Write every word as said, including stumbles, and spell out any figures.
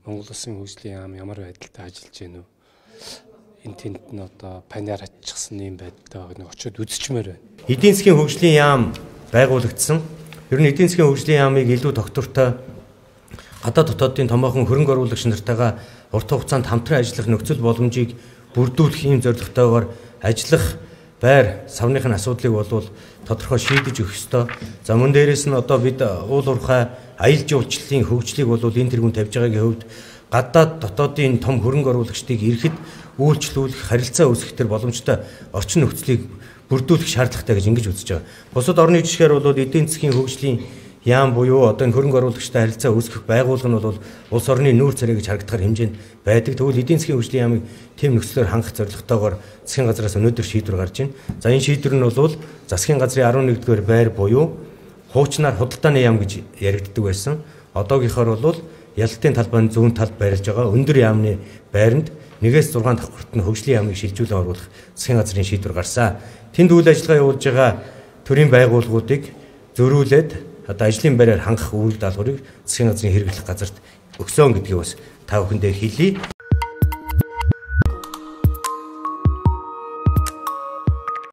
Монгол Улсын хөгжлийн яам ямар байдалтай ажиллаж байна уу? Энэ тэнд нь одоо панер аччихсан юм байдалтай байгааг нэг очиод үзчихмээр байна. Эдийн засгийн хөгжлийн яам байгуулагдсан. Ер нь эдийн засгийн хөгжлийн яамыг илүү доктортой гадаад дотоодын томоохон хөрөнгө оруулагч нартайгаа урт хугацаанд хамтран ажиллах нөхцөл боломжийг бүрдүүлэх ийм зорилготойгоор ажиллах байр савныхын асуудлыг болвол тодорхой шийдэж өгөх ёстой. За мөн дээрээс нь одоо бид уул уурхай аялал жуулчлалын хөгжлийг болвол энэ тэргүүн тавьж байгаагийн хувьд гадаад дотоодын том хөрөнгө оруулагчдыг ирэхэд үйлчлүүлэх, харилцаа үүсгэх төр боломжтой орчин нөхцөлийг бүрдүүлэх шаардлагатай гэж ингэж үзэж байгаа. Бусад орны жишгээр бол эдийн засгийн хөгжлийн яам буюу одоо энэ хөрөнгө оруулагчтай харилцаа үүсгэх байгууллага нь бол улс орны нүүр царай гэж харагдахаар хэмжээнд байдаг. Тэгвэл эдийн засгийн хөгжлийн яамыг тэм нөхцлөөр хангах зорилготойгоор засгийн газраас өнөөдөр шийдвэр гарч байна. За энэ шийдвэр нь бол засгийн газрын арван нэгдүгээр байр буюу хуучнаар худалдааны яам гэж яригддаг байсан. Одоогийнхоор бол ялалтын талбайн зүүн талд байрлаж байгаа өндөр яамны байранд нэгээс зургаан давхарт нь хөгжлийн яамыг шилжүүлэн оруулах засгийн газрын шийдвэр гарсан. Тэнд үйл ажиллагаа явуулж байгаа төрийн байгууллагуудыг зөрүүлээд одоо ажлын байраар хангах үйл даалгаврыг засгийн газрын хэрэглэх газарт өгсөн гэдгийг бас та бүхэндээ хэлье.